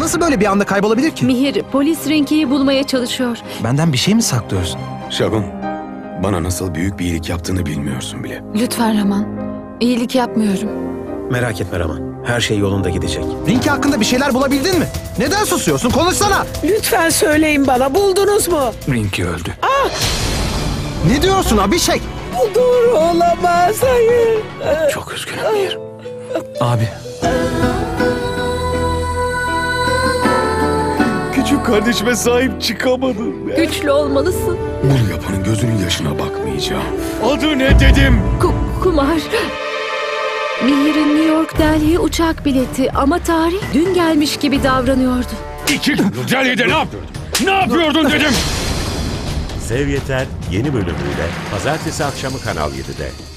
Nasıl böyle bir anda kaybolabilir ki? Mihir, polis Rinki'yi bulmaya çalışıyor. Benden bir şey mi saklıyorsun? Şagun, bana nasıl büyük bir iyilik yaptığını bilmiyorsun bile. Lütfen Raman. İyilik yapmıyorum. Merak etme Raman. Her şey yolunda gidecek. Rinki hakkında bir şeyler bulabildin mi? Neden susuyorsun? Konuşsana! Lütfen söyleyin bana, buldunuz mu? Rinki öldü. Ne diyorsun Abhishek? Bu doğru olamaz, hayır. Çok üzgünüm Mihir. Abi. Küçük kardeşime sahip çıkamadım. Güçlü olmalısın. Bunu yapanın gözünün yaşına bakmayacağım. Adı ne dedim? Kumar. Mihir'in New York Delhi'ye uçak bileti ama tarih dün gelmiş gibi davranıyordu. 2 gündür Delhi'de ne yapıyordun? Ne yapıyordun dedim. Sev Yeter yeni bölümüyle pazartesi akşamı Kanal 7'de.